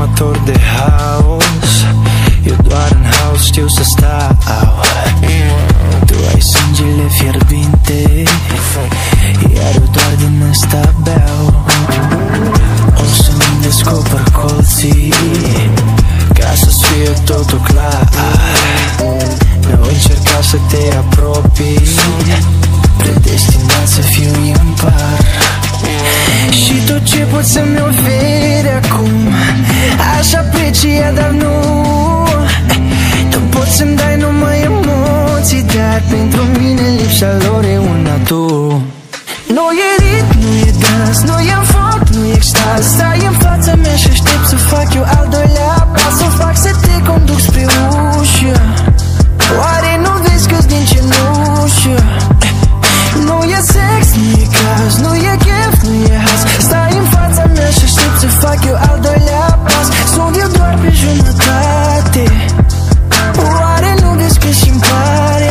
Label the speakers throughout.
Speaker 1: amator de haos. Eu doar în haos știu să stau. Tu ai sângele fierbinte, iar eu doar din ăsta beau. O să-mi descoper colții, ca să-ți fie totul clar. Nu încerca să te apropii, predestinat să fiu impar. Și tot ce poți să-mi oferi acum aș aprecia, dar nu. Tu poți să-mi dai numai emoții, dar pentru mine lipsa lor e una tu. Nu e ritm, nu e dans, nu e foc, nu e extaz. Stai în fața mea și aștept să fac eu al doilea pas, să fac să te conduc spre ușă. Oare nu vezi că-s din cenușă? Nu e sex, nu e caz, nu e chef, nu e haz. Stai în fața mea și aștept să fac eu al doilea pas. Sunt eu doar pe jumătate. Oare nu vezi că și-mi pare?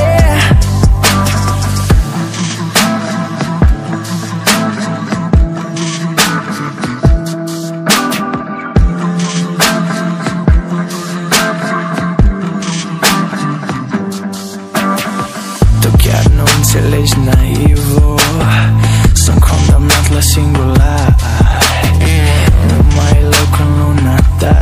Speaker 1: Înțelegi naivo, sunt condamnat la singular. Nu mai e loc în luna ta,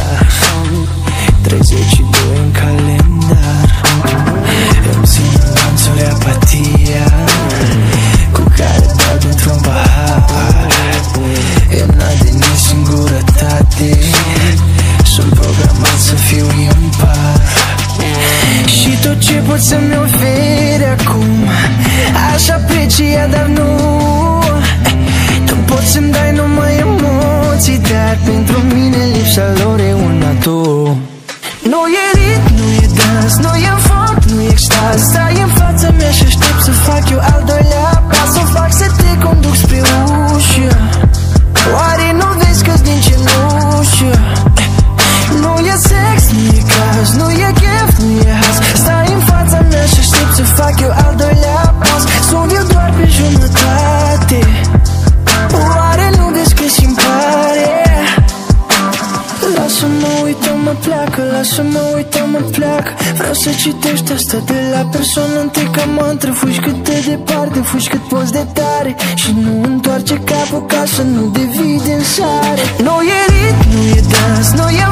Speaker 1: 32 în calendar. Îmi țin în lanțuri apatia, cu care dau dintr-un pahar. E n-ade nici singurătate, sunt programat să fiu impar. Și tot ce poți să-mi oferi acum aș aprecia, dar nu. Tu poți să-mi dai numai emoții, dar pentru mine lipsa lor e una tu. Nu e ritm, nu e dans, nu e foc, nu e extaz. Stai în fața mea și aștept să fac eu al doilea pas, să fac să te conduc spre ușă. Oare nu vezi că-s din cenușă? Nu e sex, nu e caz, nu e chef, nu e haz. Stai în fața mea și aștept să fac eu al doilea pas. Sunt eu doar pe jumătate. Oare nu vezi că și-mi pare? Lasă-mă, uită, mă pleacă, lasă-mă, uită, mă pleacă. Vreau să citești asta de la persoană întâi, mă întreb, fugi cât de departe, fugi cât poți de tare. Și nu întoarce capul ca să nu devii din sare. Nu e ritm, nu e dans, nu e